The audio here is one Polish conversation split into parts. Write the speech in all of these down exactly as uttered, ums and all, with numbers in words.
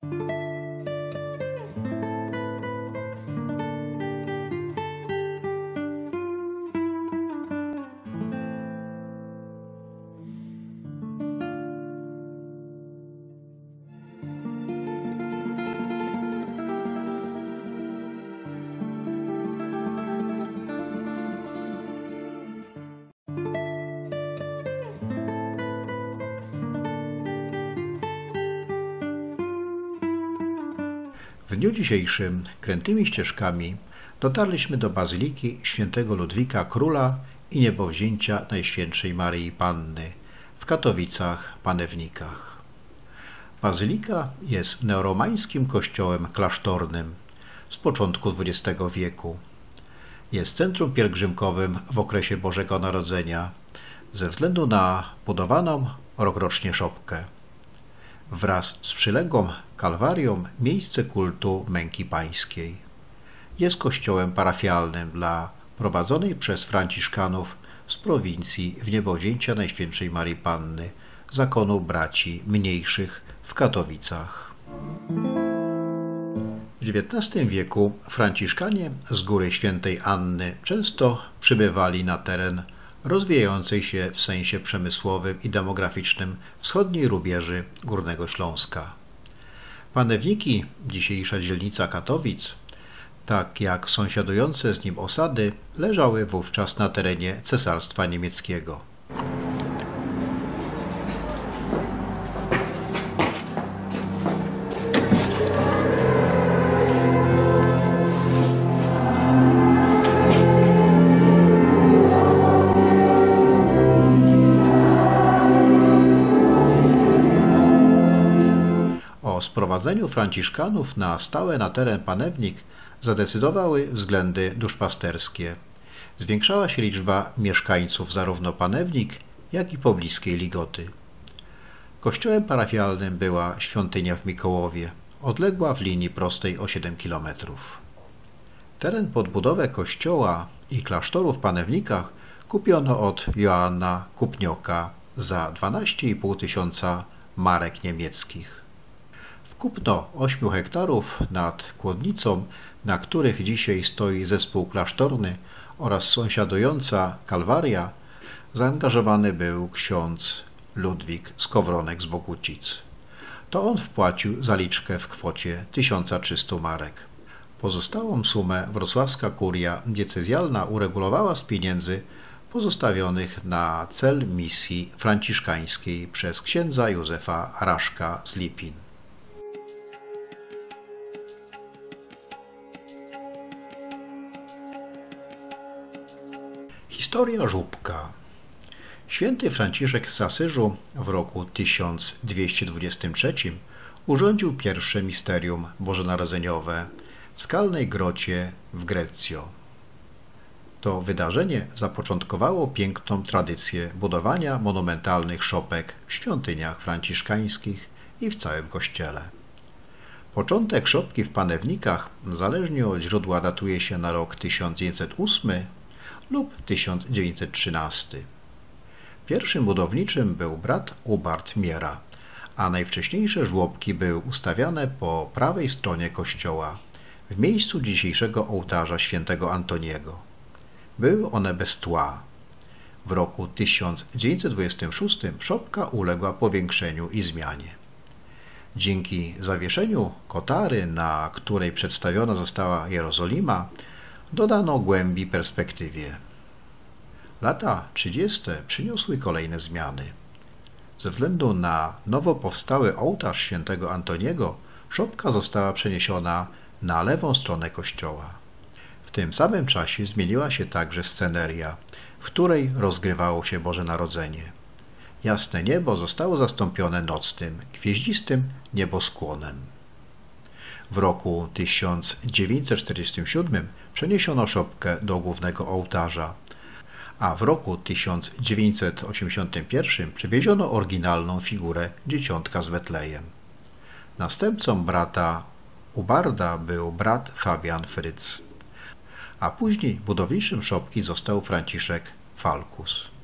W dniu dzisiejszym krętymi ścieżkami dotarliśmy do Bazyliki Świętego Ludwika Króla i Niebowzięcia Najświętszej Maryi Panny w Katowicach-Panewnikach. Bazylika jest neoromańskim kościołem klasztornym z początku dwudziestego wieku. Jest centrum pielgrzymkowym w okresie Bożego Narodzenia ze względu na budowaną rokrocznie szopkę. Wraz z przyległą kalwarią miejsce kultu Męki Pańskiej. Jest kościołem parafialnym dla prowadzonej przez franciszkanów z prowincji Wniebowzięcia Najświętszej Maryi Panny zakonu braci mniejszych w Katowicach. W dziewiętnastym wieku franciszkanie z Góry Świętej Anny często przybywali na teren rozwijającej się w sensie przemysłowym i demograficznym wschodniej rubieży Górnego Śląska. Panewniki, dzisiejsza dzielnica Katowic, tak jak sąsiadujące z nim osady, leżały wówczas na terenie Cesarstwa Niemieckiego. O sprowadzeniu franciszkanów na stałe na teren Panewnik zadecydowały względy duszpasterskie. Zwiększała się liczba mieszkańców zarówno Panewnik, jak i pobliskiej Ligoty. Kościołem parafialnym była świątynia w Mikołowie, odległa w linii prostej o siedem kilometrów. Teren pod budowę kościoła i klasztoru w Panewnikach kupiono od Joanna Kupnioka za dwanaście i pół tysiąca marek niemieckich. Kupno ośmiu hektarów nad Kłodnicą, na których dzisiaj stoi zespół klasztorny oraz sąsiadująca kalwaria, zaangażowany był ksiądz Ludwik Skowronek z Bogucic. To on wpłacił zaliczkę w kwocie tysiąc trzysta marek. Pozostałą sumę wrocławska kuria diecezjalna uregulowała z pieniędzy pozostawionych na cel misji franciszkańskiej przez księdza Józefa Raszka z Lipin. Historia żłóbka. Święty Franciszek z Asyżu w roku tysiąc dwieście dwudziestym trzecim urządził pierwsze misterium bożonarodzeniowe w skalnej grocie w Grecjo. To wydarzenie zapoczątkowało piękną tradycję budowania monumentalnych szopek w świątyniach franciszkańskich i w całym kościele. Początek szopki w Panewnikach zależnie od źródła datuje się na rok tysiąc dziewięćset ósmy lub tysiąc dziewięćset trzynasty. Pierwszym budowniczym był brat Ubart Miera, a najwcześniejsze żłobki były ustawiane po prawej stronie kościoła, w miejscu dzisiejszego ołtarza świętego Antoniego. Były one bez tła. W roku tysiąc dziewięćset dwudziestym szóstym szopka uległa powiększeniu i zmianie. Dzięki zawieszeniu kotary, na której przedstawiona została Jerozolima, dodano głębi perspektywie. Lata trzydzieste przyniosły kolejne zmiany. Ze względu na nowo powstały ołtarz świętego Antoniego, szopka została przeniesiona na lewą stronę kościoła. W tym samym czasie zmieniła się także sceneria, w której rozgrywało się Boże Narodzenie. Jasne niebo zostało zastąpione nocnym, gwieździstym nieboskłonem. W roku tysiąc dziewięćset czterdziestym siódmym przeniesiono szopkę do głównego ołtarza, a w roku tysiąc dziewięćset osiemdziesiątym pierwszym przywieziono oryginalną figurę Dzieciątka z Betlejem. Następcą brata Ubarda był brat Fabian Fryc, a później budowniczym szopki został Franciszek Falkus.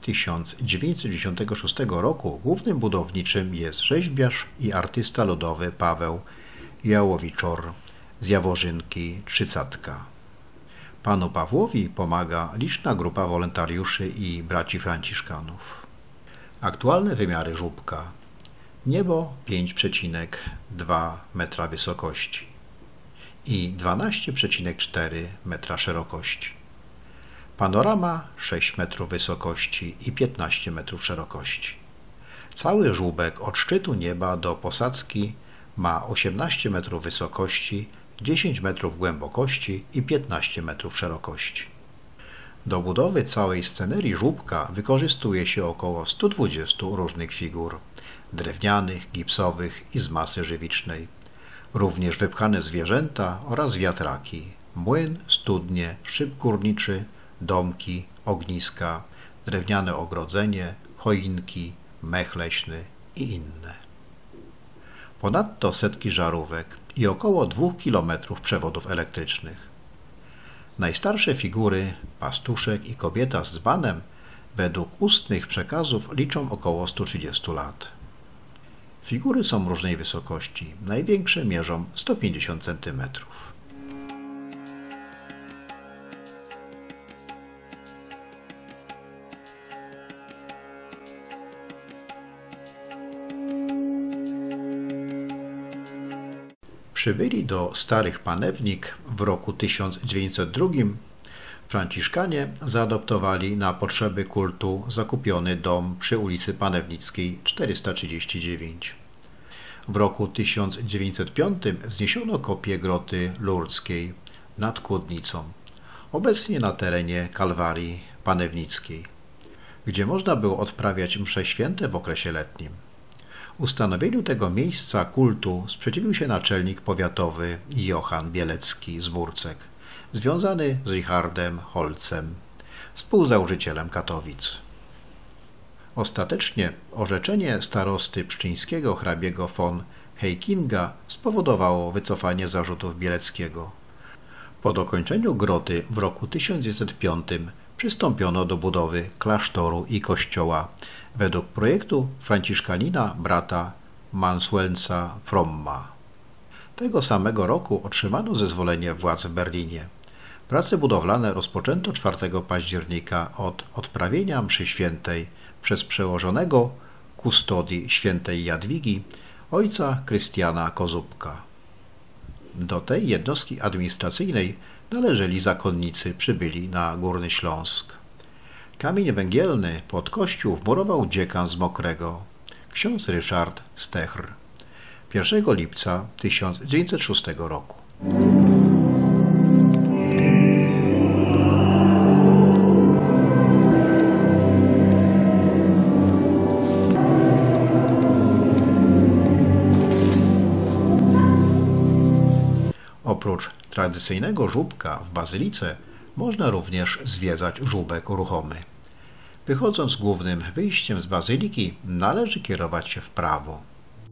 tysiąc dziewięćset dziewięćdziesiątego szóstego roku głównym budowniczym jest rzeźbiarz i artysta ludowy Paweł Jałowiczor z Jaworzynki Trzycatka. Panu Pawłowi pomaga liczna grupa wolontariuszy i braci franciszkanów. Aktualne wymiary żłóbka. Niebo pięć przecinek dwa metra wysokości i dwanaście przecinek cztery metra szerokości. Panorama sześć metrów wysokości i piętnaście metrów szerokości. Cały żłóbek od szczytu nieba do posadzki ma osiemnaście metrów wysokości, dziesięć metrów głębokości i piętnaście metrów szerokości. Do budowy całej scenerii żłóbka wykorzystuje się około stu dwudziestu różnych figur, drewnianych, gipsowych i z masy żywicznej. Również wypchane zwierzęta oraz wiatraki, młyn, studnie, szyb górniczy, domki, ogniska, drewniane ogrodzenie, choinki, mech leśny i inne. Ponadto setki żarówek i około dwóch kilometrów przewodów elektrycznych. Najstarsze figury, pastuszek i kobieta z dzbanem, według ustnych przekazów liczą około stu trzydziestu lat. Figury są różnej wysokości, największe mierzą sto pięćdziesiąt centymetrów. Przybyli do Starych Panewnik w roku tysiąc dziewięćset drugim. Franciszkanie zaadoptowali na potrzeby kultu zakupiony dom przy ulicy Panewnickiej czterysta trzydzieści dziewięć. W roku tysiąc dziewięćset piątym wzniesiono kopię groty lurdzkiej nad Kłodnicą, obecnie na terenie Kalwarii Panewnickiej, gdzie można było odprawiać msze święte w okresie letnim. Ustanowieniu tego miejsca kultu sprzeciwił się naczelnik powiatowy Johann Bielecki z Murcek, związany z Richardem Holcem, współzałożycielem Katowic. Ostatecznie orzeczenie starosty pszczyńskiego hrabiego von Heikinga spowodowało wycofanie zarzutów Bieleckiego. Po dokończeniu groty w roku tysiąc dziewięćset piątym przystąpiono do budowy klasztoru i kościoła według projektu franciszkanina brata Manswenza Fromma. Tego samego roku otrzymano zezwolenie władz w Berlinie. Prace budowlane rozpoczęto czwartego października od odprawienia mszy świętej przez przełożonego kustodii świętej Jadwigi ojca Krystiana Kozubka. Do tej jednostki administracyjnej należeli zakonnicy przybyli na Górny Śląsk. Kamień węgielny pod kościół wmurował dziekan z Mokrego, ksiądz Ryszard Stechr, pierwszego lipca tysiąc dziewięćset szóstego roku. Oprócz tradycyjnego żłóbka w bazylice można również zwiedzać żłóbek ruchomy. Wychodząc głównym wyjściem z bazyliki, należy kierować się w prawo.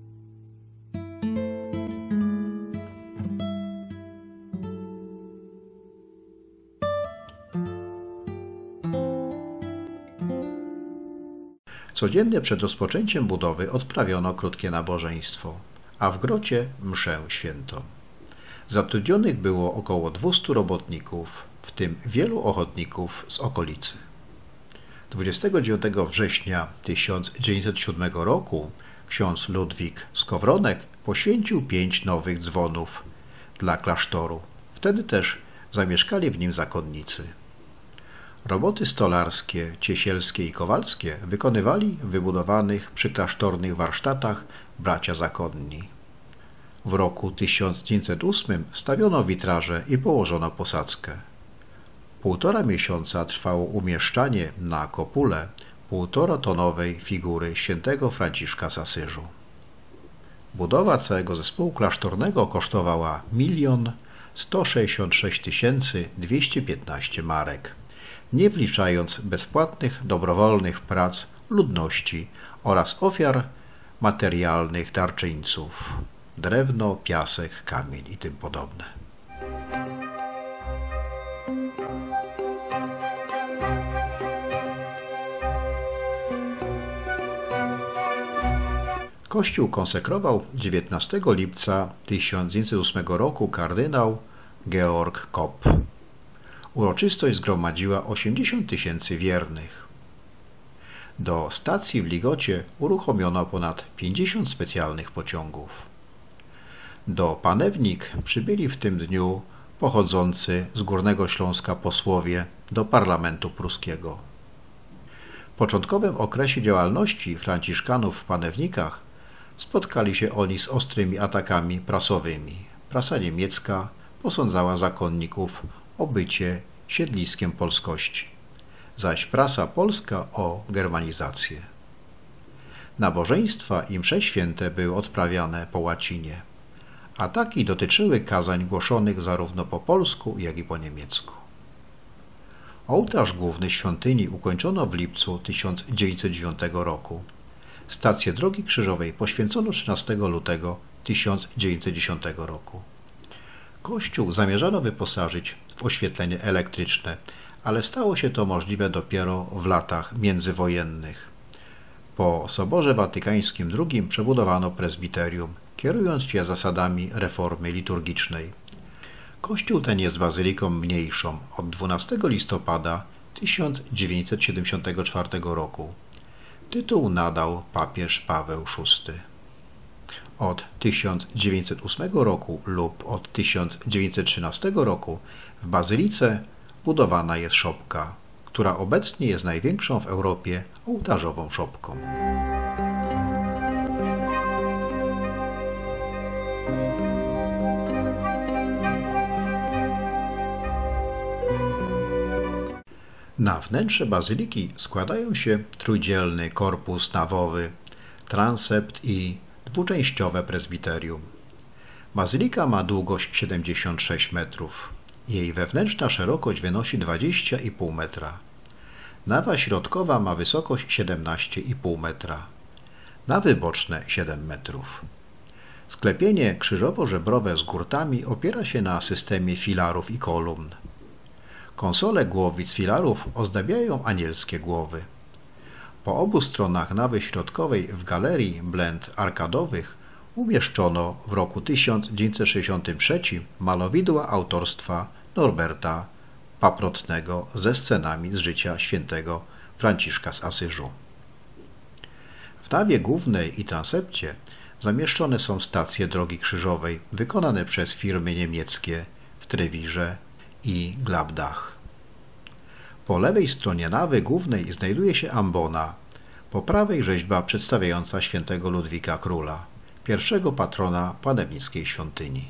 Codziennie przed rozpoczęciem budowy odprawiono krótkie nabożeństwo, a w grocie mszę świętą. Zatrudnionych było około dwustu robotników, w tym wielu ochotników z okolicy. dwudziestego dziewiątego września tysiąc dziewięćset siódmego roku ksiądz Ludwik Skowronek poświęcił pięć nowych dzwonów dla klasztoru. Wtedy też zamieszkali w nim zakonnicy. Roboty stolarskie, ciesielskie i kowalskie wykonywali w wybudowanych przyklasztornych warsztatach bracia zakonni. W roku tysiąc dziewięćset ósmym stawiono witraże i położono posadzkę. Półtora miesiąca trwało umieszczanie na kopule półtoratonowej figury świętego Franciszka z Asyżu. Budowa całego zespołu klasztornego kosztowała milion sto sześćdziesiąt sześć tysięcy dwieście piętnaście marek, nie wliczając bezpłatnych, dobrowolnych prac ludności oraz ofiar materialnych darczyńców, drewno, piasek, kamień i tym podobne. Kościół konsekrował dziewiętnastego lipca tysiąc dziewięćset ósmego roku kardynał Georg Kopp. Uroczystość zgromadziła osiemdziesiąt tysięcy wiernych. Do stacji w Ligocie uruchomiono ponad pięćdziesiąt specjalnych pociągów. Do Panewnik przybyli w tym dniu pochodzący z Górnego Śląska posłowie do parlamentu pruskiego. W początkowym okresie działalności franciszkanów w Panewnikach spotkali się oni z ostrymi atakami prasowymi. Prasa niemiecka posądzała zakonników o bycie siedliskiem polskości, zaś prasa polska o germanizację. Nabożeństwa i msze święte były odprawiane po łacinie. Ataki dotyczyły kazań głoszonych zarówno po polsku, jak i po niemiecku. Ołtarz główny świątyni ukończono w lipcu tysiąc dziewięćset dziewiątego roku. Stację Drogi Krzyżowej poświęcono trzynastego lutego tysiąc dziewięćset dziesiątego roku. Kościół zamierzano wyposażyć w oświetlenie elektryczne, ale stało się to możliwe dopiero w latach międzywojennych. Po Soborze Watykańskim drugim przebudowano prezbiterium, kierując się zasadami reformy liturgicznej. Kościół ten jest bazyliką mniejszą od dwunastego listopada tysiąc dziewięćset siedemdziesiątego czwartego roku. Tytuł nadał papież Paweł szósty. Od tysiąc dziewięćset ósmego roku lub od tysiąc dziewięćset trzynastego roku w bazylice budowana jest szopka, która obecnie jest największą w Europie ołtarzową szopką. Na wnętrze bazyliki składają się trójdzielny korpus nawowy, transept i dwuczęściowe prezbiterium. Bazylika ma długość siedemdziesiąt sześć metrów. Jej wewnętrzna szerokość wynosi dwadzieścia i pół metra. Nawa środkowa ma wysokość siedemnaście i pół metra. Nawy boczne siedem metrów. Sklepienie krzyżowo-żebrowe z gurtami opiera się na systemie filarów i kolumn. Konsole głowic filarów ozdabiają anielskie głowy. Po obu stronach nawy środkowej w galerii blend arkadowych umieszczono w roku tysiąc dziewięćset sześćdziesiątym trzecim malowidła autorstwa Norberta Paprotnego ze scenami z życia świętego Franciszka z Asyżu. W nawie głównej i transepcie zamieszczone są stacje Drogi Krzyżowej wykonane przez firmy niemieckie w Trewirze i Gladbach. Po lewej stronie nawy głównej znajduje się ambona, po prawej rzeźba przedstawiająca świętego Ludwika Króla, pierwszego patrona panewnickiej świątyni.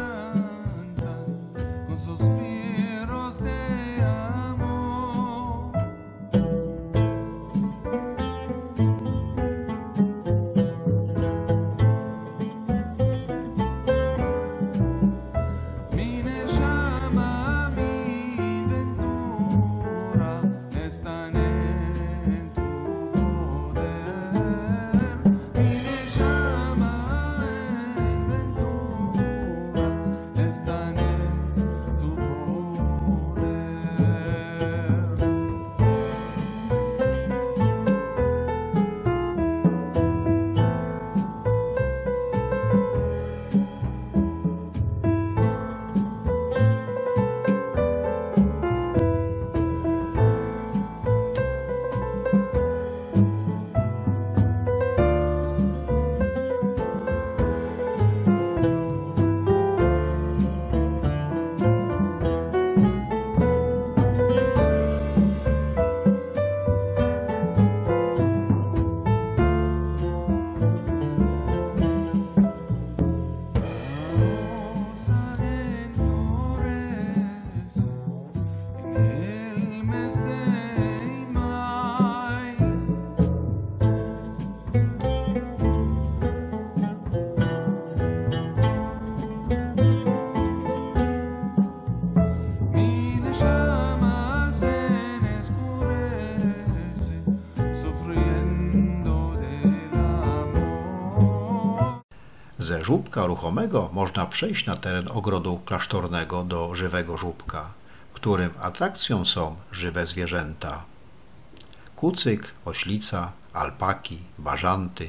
Ze żłóbka ruchomego można przejść na teren ogrodu klasztornego do żywego żłóbka, w którym atrakcją są żywe zwierzęta. Kucyk, oślica, alpaki, bażanty,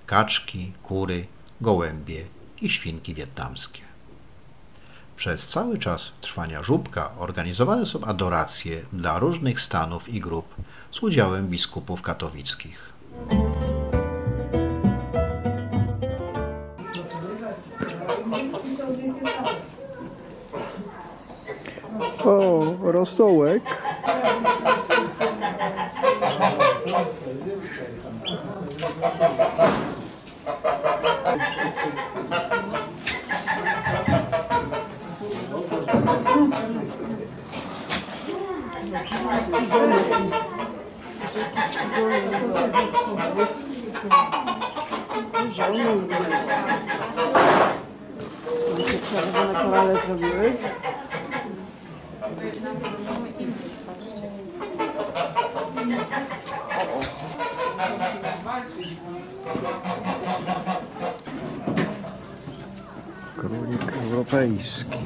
kaczki, kury, gołębie i świnki wietnamskie. Przez cały czas trwania żubka organizowane są adoracje dla różnych stanów i grup z udziałem biskupów katowickich. O, rosołek. Czerwone korale zrobiły. Królik europejski.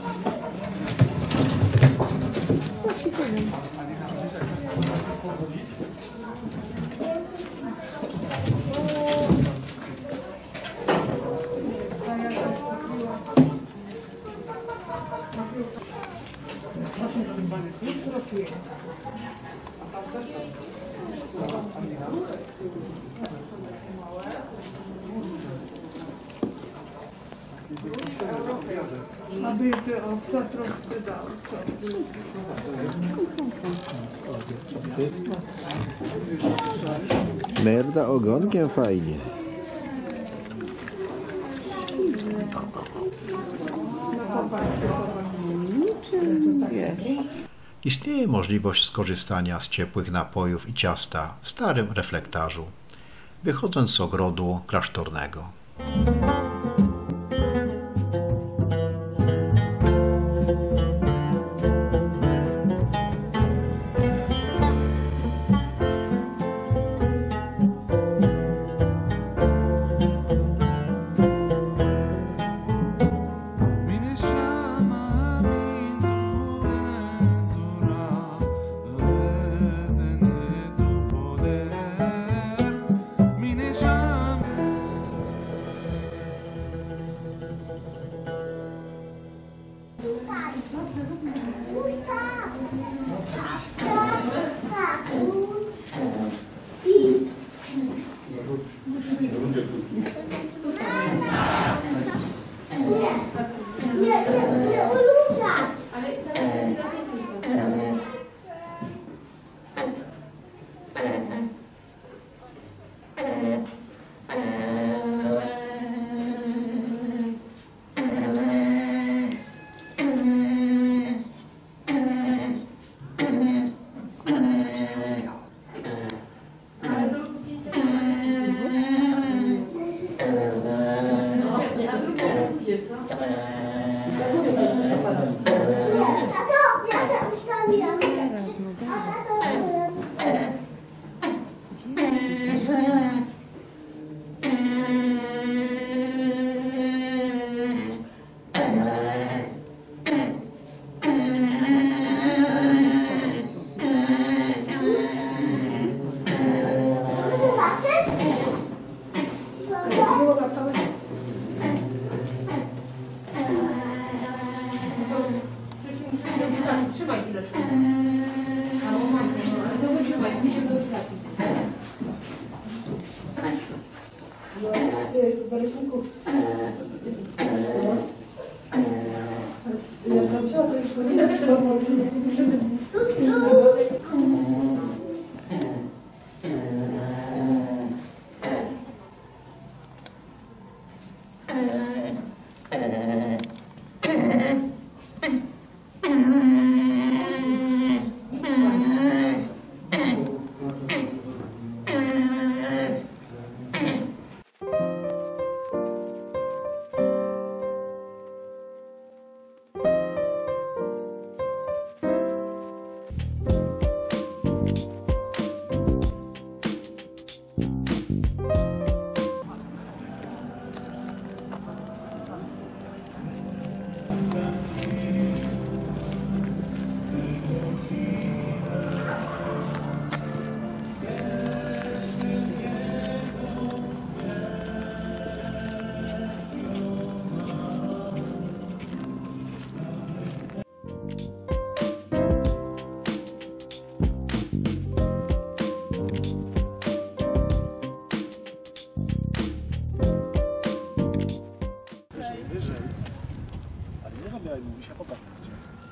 Merda ogonkiem fajnie. Istnieje możliwość skorzystania z ciepłych napojów i ciasta w starym reflektarzu, wychodząc z ogrodu klasztornego. Nie, mówi się popatrz gdzie.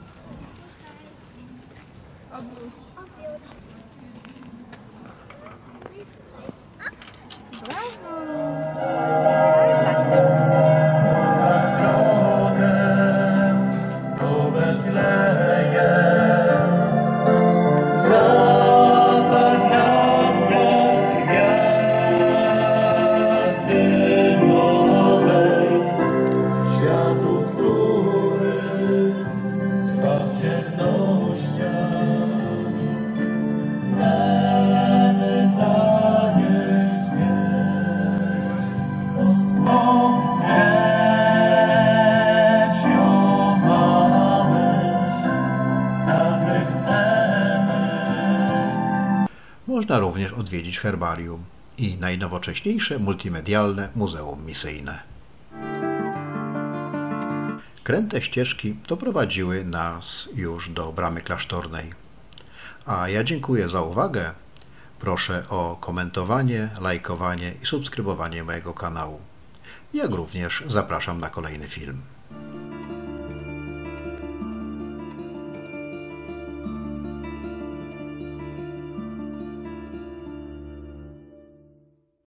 Można również odwiedzić herbarium i najnowocześniejsze multimedialne muzeum misyjne. Kręte ścieżki doprowadziły nas już do bramy klasztornej. A ja dziękuję za uwagę. Proszę o komentowanie, lajkowanie i subskrybowanie mojego kanału. Jak również zapraszam na kolejny film.